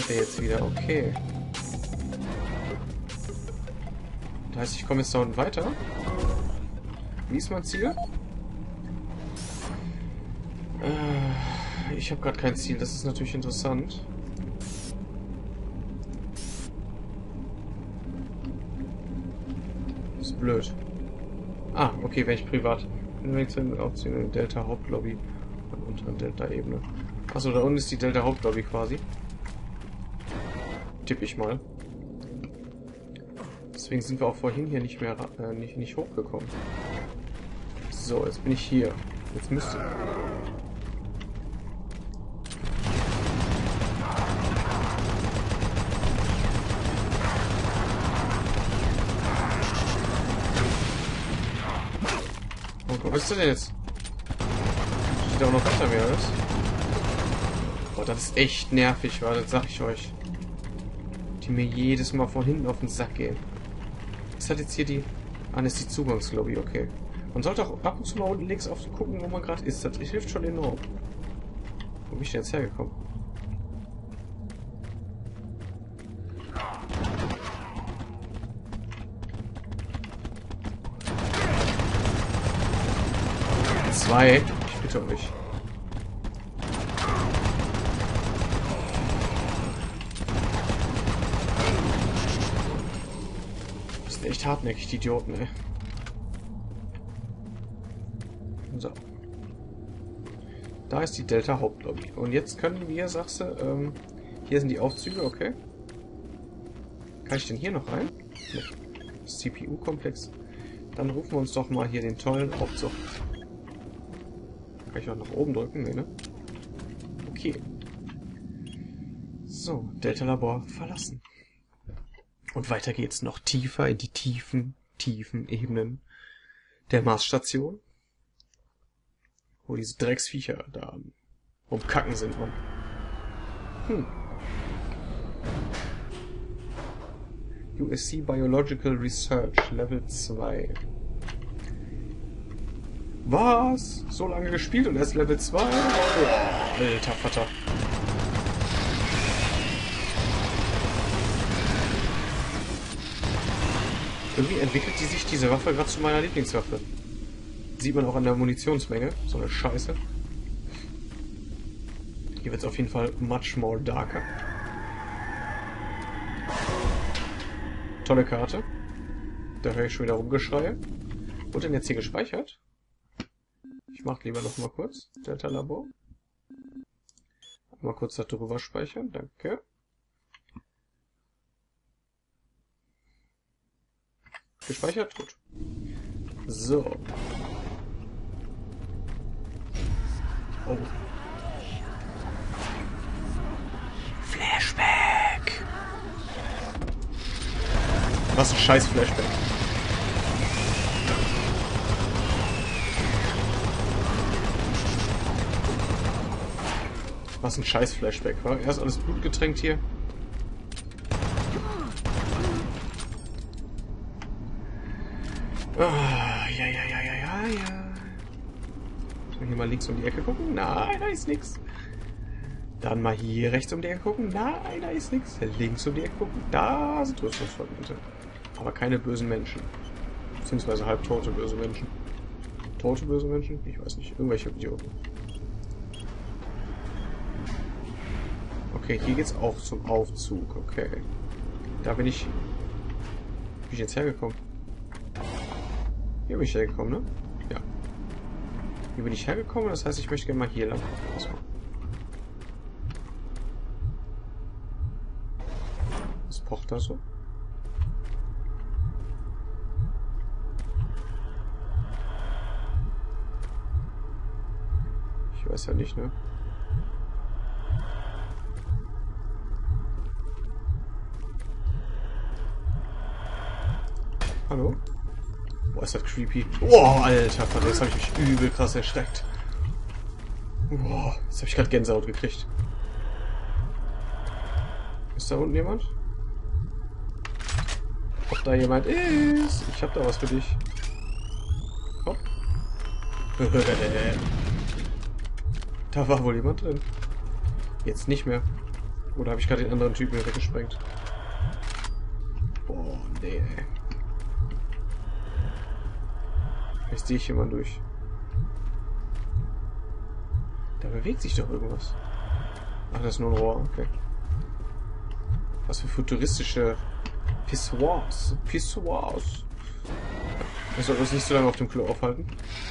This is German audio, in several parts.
wartet der jetzt wieder? Okay. Das heißt, ich komme jetzt da unten weiter. Wie ist mein Ziel? Ich habe gerade kein Ziel. Das ist natürlich interessant. Das ist blöd. Ah, okay, wenn ich privat. Aufziehen, Delta Hauptlobby und unter Delta-Ebene. Achso, da unten ist die Delta Hauptlobby quasi. Tippe ich mal. Deswegen sind wir auch vorhin hier nicht mehr nicht hochgekommen. So, jetzt bin ich hier. Jetzt müsste... Oh, was ist denn jetzt? Steht auch noch hinter mir, oder? Boah, das ist echt nervig, war, das sag ich euch. Die mir jedes Mal von hinten auf den Sack gehen. Was hat jetzt hier die... Ah, das ist die Zugangslobby, okay. Man sollte auch ab und zu mal unten links auf gucken, wo man gerade ist. Das hilft schon enorm. Wo bin ich denn jetzt hergekommen? Zwei. Ich bitte euch. Das sind echt hartnäckig, die Idioten, ey. So. Da ist die Delta Hauptlobby. Und jetzt können wir, sagst du, hier sind die Aufzüge, okay. Kann ich denn hier noch rein? Nee. Das CPU-Komplex. Dann rufen wir uns doch mal hier den tollen Aufzug. Kann ich auch nach oben drücken? Nee, ne? Okay. So, Delta-Labor verlassen. Und weiter geht's noch tiefer in die tiefen Ebenen der Marsstation. Wo diese Drecksviecher da rumkacken sind, man. USC Biological Research, Level 2. Was? So lange gespielt und erst Level 2? Oh, alter Vater. Irgendwie entwickelt die sich diese Waffe gerade zu meiner Lieblingswaffe. Sieht man auch an der Munitionsmenge. So eine Scheiße. Hier wird es auf jeden Fall much more darker. Tolle Karte. Da höre ich schon wieder Rumgeschreie. Wurde denn jetzt hier gespeichert? Ich mache lieber noch mal kurz. Delta Labor. Mal kurz darüber speichern. Danke. Gespeichert? Gut. So. Oh. Flashback. Was ein scheiß Flashback. Was ein scheiß Flashback, war. Erst alles blutgetränkt hier. Ah, ja. Muss man hier mal links um die Ecke gucken? Nein, da ist nix. Dann mal hier rechts um die Ecke gucken? Nein, da ist nix. Links um die Ecke gucken? Da sind Rüstungsfragmente. Aber keine bösen Menschen. Beziehungsweise halbtote böse Menschen. Tote böse Menschen? Ich weiß nicht. Irgendwelche Idioten. Okay, hier geht's auch zum Aufzug. Okay. Da bin ich... Wie bin ich jetzt hergekommen? Hier bin ich hergekommen, ne? Ja. Hier bin ich hergekommen, das heißt, ich möchte gerne mal hier lang. Was pocht da so? Ich weiß ja nicht, ne? Hallo? Boah, ist das creepy. Boah, alter Vater, jetzt habe ich mich übel krass erschreckt. Boah, jetzt habe ich gerade Gänsehaut gekriegt. Ist da unten jemand? Ob da jemand ist? Ich habe da was für dich. Komm. Da war wohl jemand drin. Jetzt nicht mehr. Oder habe ich gerade den anderen Typen hier weggesprengt? Boah, nee, ey. Jetzt sehe ich hier mal durch. Da bewegt sich doch irgendwas. Ach, das ist nur ein Rohr, okay. Was für futuristische Pissoirs. Pissoirs. Wir sollten uns nicht so lange auf dem Klo aufhalten.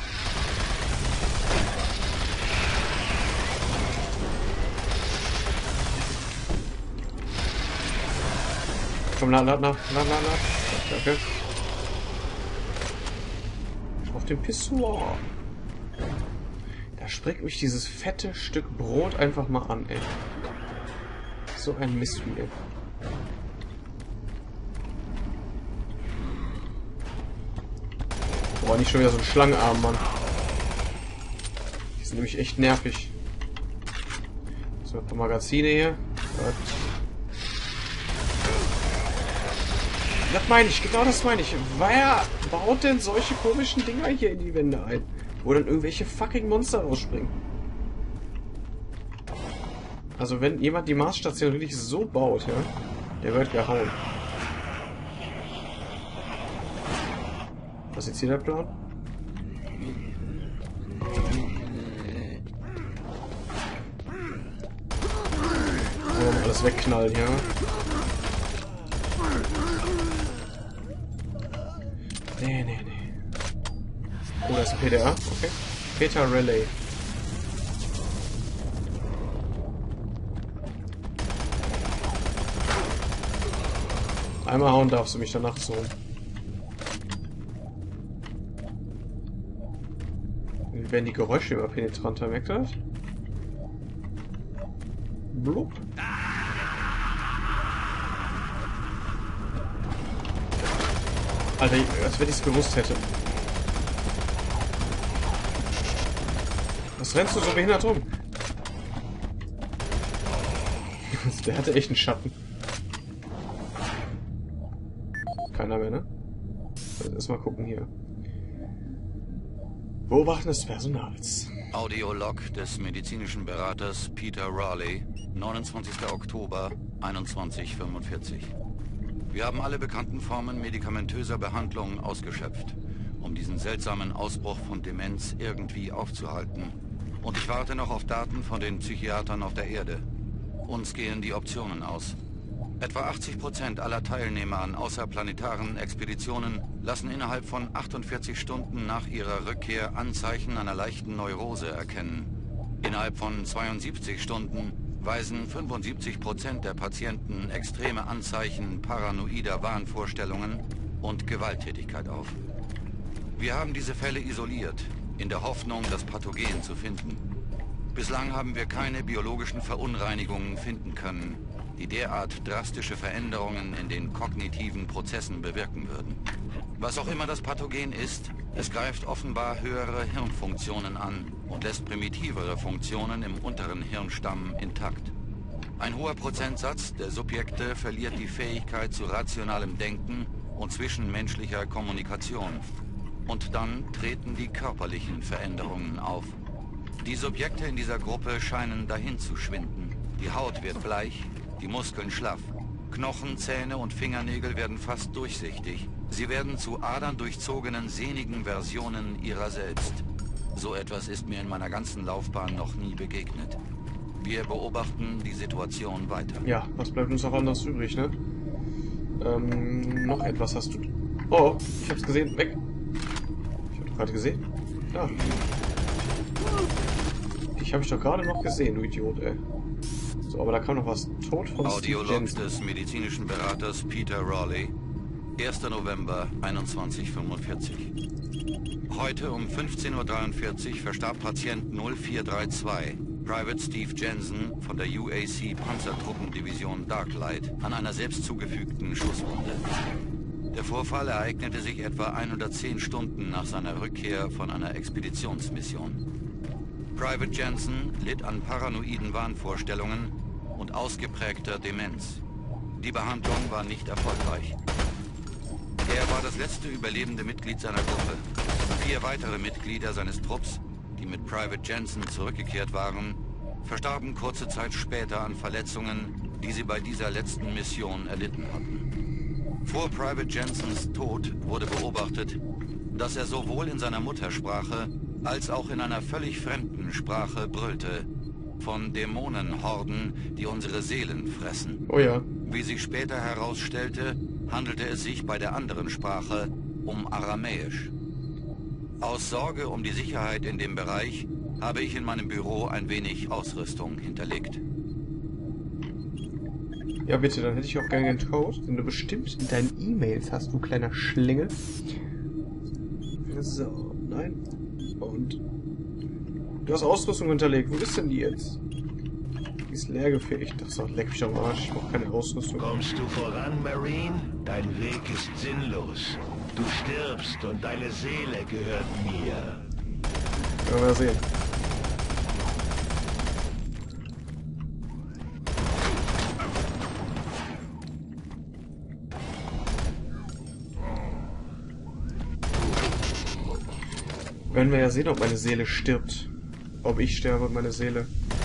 Komm, nach. Danke. Auf dem Pissoir. Da springt mich dieses fette Stück Brot einfach mal an, ey. So ein Mist, ey. Boah, nicht schon wieder so ein Schlangenarm, Mann. Die sind nämlich echt nervig. So, ein paar Magazine hier. Das meine ich, genau das meine ich. Wer baut denn solche komischen Dinger hier in die Wände ein? Wo dann irgendwelche fucking Monster rausspringen. Also wenn jemand die Marsstation wirklich so baut, ja, der wird gehauen. Was ist jetzt hier der Plan? Oh, alles wegknallen, ja. Nee. Oh, da ist ein PDA. Okay. Peter Relay. Einmal hauen darfst du mich danach so. Wie werden die Geräusche immer penetranter, merkt ihr das? Blub. Alter, als wenn ich es gewusst hätte. Was rennst du so behindert rum? Der hatte echt einen Schatten. Keiner mehr, ne? Also erstmal gucken hier. Beobachten des Personals. Audiolog des medizinischen Beraters Peter Raleigh, 29. Oktober, 21:45. Wir haben alle bekannten Formen medikamentöser Behandlung ausgeschöpft, um diesen seltsamen Ausbruch von Demenz irgendwie aufzuhalten. Und ich warte noch auf Daten von den Psychiatern auf der Erde. Uns gehen die Optionen aus. Etwa 80% aller Teilnehmer an außerplanetaren Expeditionen lassen innerhalb von 48 Stunden nach ihrer Rückkehr Anzeichen einer leichten Neurose erkennen. Innerhalb von 72 Stunden weisen 75% der Patienten extreme Anzeichen paranoider Wahnvorstellungen und Gewalttätigkeit auf. Wir haben diese Fälle isoliert, in der Hoffnung, das Pathogen zu finden. Bislang haben wir keine biologischen Verunreinigungen finden können, die derart drastische Veränderungen in den kognitiven Prozessen bewirken würden. Was auch immer das Pathogen ist, es greift offenbar höhere Hirnfunktionen an und lässt primitivere Funktionen im unteren Hirnstamm intakt. Ein hoher Prozentsatz der Subjekte verliert die Fähigkeit zu rationalem Denken und zwischenmenschlicher Kommunikation. Und dann treten die körperlichen Veränderungen auf. Die Subjekte in dieser Gruppe scheinen dahin zu schwinden. Die Haut wird bleich, die Muskeln schlaff. Knochen, Zähne und Fingernägel werden fast durchsichtig. Sie werden zu adern-durchzogenen, sehnigen Versionen ihrer selbst. So etwas ist mir in meiner ganzen Laufbahn noch nie begegnet. Wir beobachten die Situation weiter. Ja, was bleibt uns auch anders übrig, ne? Noch etwas hast du... Oh, ich hab's gesehen. Weg. Ich hab doch gerade gesehen. Ja. Ich habe ich doch gerade noch gesehen, du Idiot, ey. So, aber da kam noch was. Tod von Audiolog des medizinischen Beraters Peter Raleigh, 1. November, 21:45. Heute um 15:43 Uhr verstarb Patient 0432, Private Steve Jensen von der UAC Panzertruppendivision Darklight, an einer selbst zugefügten Schusswunde. Der Vorfall ereignete sich etwa 110 Stunden nach seiner Rückkehr von einer Expeditionsmission. Private Jensen litt an paranoiden Wahnvorstellungen und ausgeprägter Demenz. Die Behandlung war nicht erfolgreich. Er war das letzte überlebende Mitglied seiner Gruppe. 4 weitere Mitglieder seines Trupps, die mit Private Jensen zurückgekehrt waren, verstarben kurze Zeit später an Verletzungen, die sie bei dieser letzten Mission erlitten hatten. Vor Private Jensens Tod wurde beobachtet, dass er sowohl in seiner Muttersprache als auch in einer völlig fremden Sprache brüllte. Von Dämonenhorden, die unsere Seelen fressen. Oh ja. Wie sich später herausstellte, handelte es sich bei der anderen Sprache um Aramäisch. Aus Sorge um die Sicherheit in dem Bereich habe ich in meinem Büro ein wenig Ausrüstung hinterlegt. Ja, bitte, dann hätte ich auch gerne den Code, den du bestimmt in deinen E-Mails hast, du kleiner Schlingel. So, nein. Und du hast Ausrüstung hinterlegt. Wo ist denn die jetzt? Die ist leergefegt. Das leck mich am Arsch. Ich brauche keine Ausrüstung. Kommst du voran, Marine? Dein Weg ist sinnlos. Du stirbst und deine Seele gehört mir. Werden wir mal sehen. Werden wir ja sehen, ob meine Seele stirbt. Ob ich sterbe und meine Seele.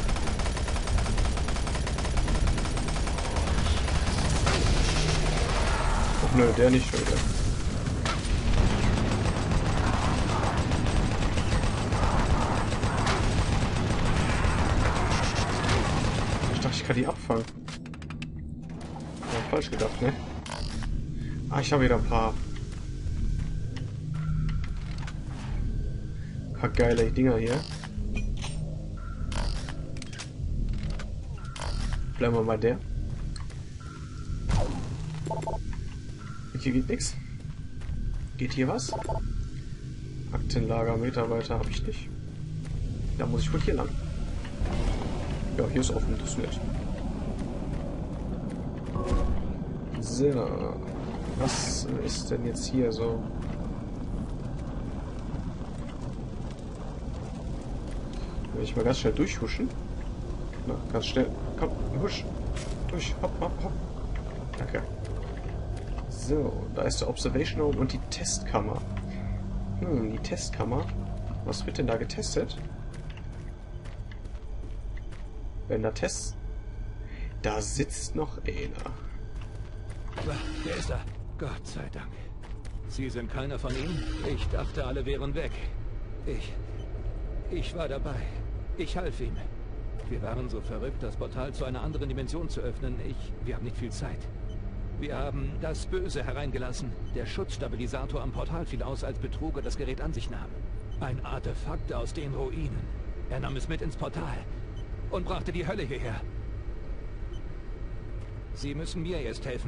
Ach nö, der nicht schon wieder. Ich dachte, ich kann die abfangen. Ja, falsch gedacht, ne? Ah, ich habe wieder ein paar geile Dinger hier. Bleiben wir mal der. Und hier geht nichts. Geht hier was? Aktenlager, Mitarbeiter habe ich nicht. Da muss ich wohl hier lang. Ja, hier ist offen, das ist nett. So. Was ist denn jetzt hier so? Will ich mal ganz schnell durchhuschen? Na, ganz schnell. Komm, husch. Durch. Hopp, hopp, hopp. Danke. So, da ist der Observation Room und die Testkammer. Die Testkammer. Was wird denn da getestet? Wenn da Tests... Da sitzt noch einer. Wer ist da? Gott sei Dank. Sie sind keiner von ihnen? Ich dachte, alle wären weg. Ich war dabei. Ich half ihm. Wir waren so verrückt, das Portal zu einer anderen Dimension zu öffnen. Wir haben nicht viel Zeit. Wir haben das Böse hereingelassen. Der Schutzstabilisator am Portal fiel aus, als Betrüger das Gerät an sich nahm. Ein Artefakt aus den Ruinen. Er nahm es mit ins Portal und brachte die Hölle hierher. Sie müssen mir jetzt helfen.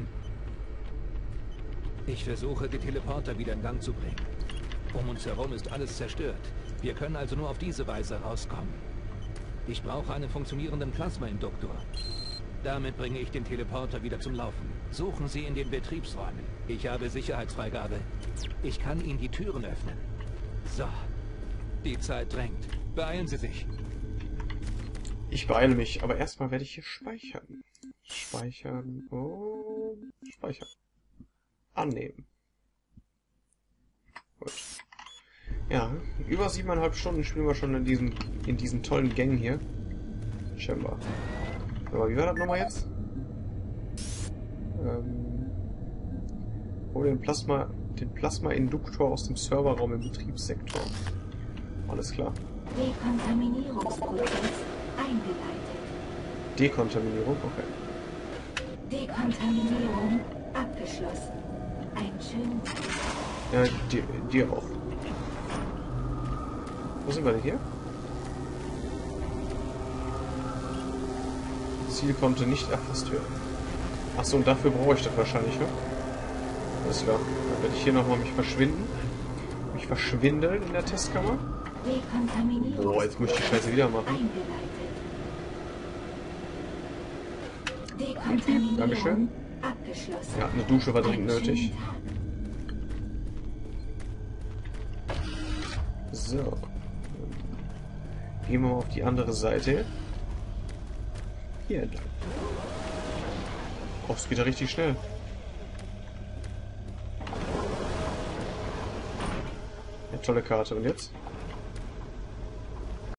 Ich versuche, die Teleporter wieder in Gang zu bringen. Um uns herum ist alles zerstört. Wir können also nur auf diese Weise rauskommen. Ich brauche einen funktionierenden Plasmainduktor. Damit bringe ich den Teleporter wieder zum Laufen. Suchen Sie in den Betriebsräumen. Ich habe Sicherheitsfreigabe. Ich kann Ihnen die Türen öffnen. So. Die Zeit drängt. Beeilen Sie sich. Ich beeile mich, aber erstmal werde ich hier speichern. Speichern und speichern. Annehmen. Gut. Ja, über 7,5 Stunden spielen wir schon in diesen tollen Gängen hier. Scheinbar. Aber wie war das nochmal jetzt? Hol den Plasma-Induktor aus dem Serverraum im Betriebssektor. Alles klar. Dekontaminierungsprozess eingeleitet. Dekontaminierung, okay. Dekontaminierung abgeschlossen. Einen schönen Ja, dir auch. Wo sind wir denn hier? Ziel konnte nicht erfasst werden. Achso, und dafür brauche ich das wahrscheinlich, ne? Alles klar. Dann werde ich hier nochmal mich verschwinden. Mich verschwindeln in der Testkammer. Boah, jetzt muss ich die Scheiße wieder machen. Dankeschön. Ja, eine Dusche war dringend nötig. So. Gehen wir mal auf die andere Seite. Hier entlang. Oh, es geht ja richtig schnell. Eine tolle Karte. Und jetzt?